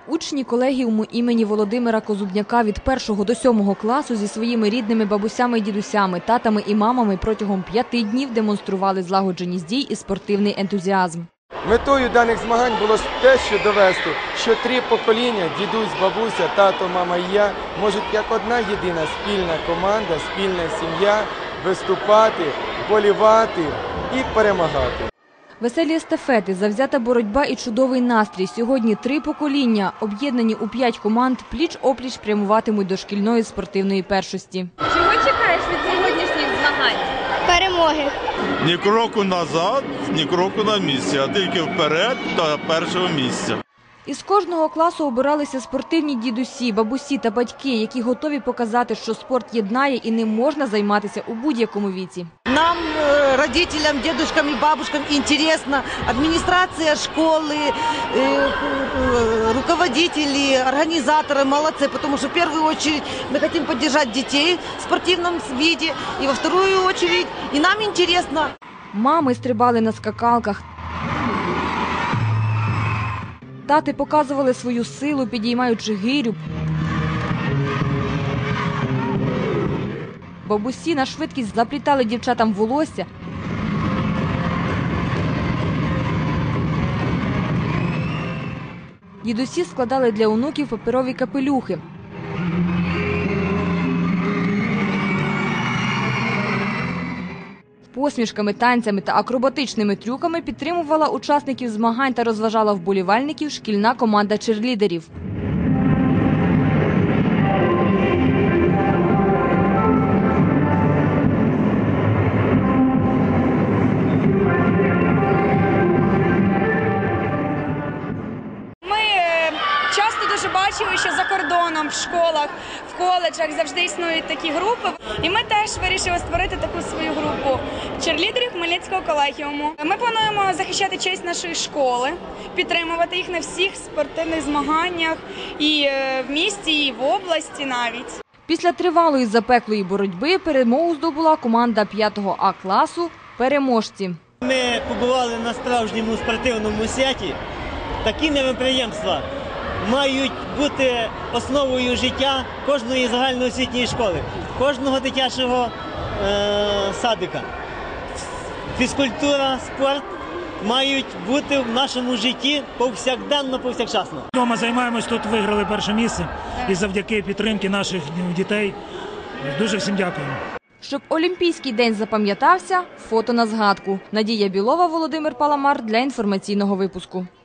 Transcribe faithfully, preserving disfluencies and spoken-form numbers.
Учні колегіуму імені Володимира Козубняка від першого до сьомого класу зі своїми рідними бабусями і дідусями, татами і мамами протягом п'яти днів демонстрували злагодженість дій і спортивний ентузіазм. Метою даних змагань було те, що довести, що три покоління – дідусь, бабуся, тато, мама і я – можуть як одна єдина спільна команда, спільна сім'я виступати, вболівати і перемагати. Веселі естафети, завзята боротьба і чудовий настрій. Сьогодні три покоління, об'єднані у п'ять команд, пліч-опліч прямуватимуть до шкільної спортивної першості. Чого чекаєш від сьогоднішніх змагань? Перемоги. Ні кроку назад, ні кроку на місці, а тільки вперед до першого місця. Із кожного класу обиралися спортивні дідусі, бабусі та батьки, які готові показати, що спорт єднає і ним можна займатися у будь-якому віці. Нам, родителям, дедушкам и бабушкам, интересно. Администрация школы, руководители, организаторы молодцы, потому что в первую очередь мы хотим поддержать детей в спортивном виде, и во вторую очередь и нам интересно. Мами стрибали на скакалках. Тати показували свою силу, підіймаючи гирю. Бабусі на швидкість заплітали дівчатам волосся. Дідусі складали для онуків паперові капелюхи. Посмішками, танцями та акробатичними трюками підтримувала учасників змагань та розважала вболівальників шкільна команда черлідерів. Часто дуже бачили, що за кордоном, в школах, в коледжах завжди існують такі групи. І ми теж вирішили створити таку свою групу черлідерів Хмельницького колегіуму. Ми плануємо захищати честь нашої школи, підтримувати їх на всіх спортивних змаганнях і в місті, і в області навіть. Після тривалої запеклої боротьби перемогу здобула команда п'ятого А класу «Переможці». Ми побували на справжньому спортивному святі. Такі мероприємства мають бути основою життя кожної загальноосвітньої школи, кожного дитячого е садика. Фізкультура, спорт мають бути в нашому житті повсякденно, повсякчасно. Дома займаємось, тут виграли перше місце і завдяки підтримці наших дітей дуже всім дякуємо. Щоб Олімпійський день запам'ятався, фото на згадку. Надія Білова, Володимир Паламар для інформаційного випуску.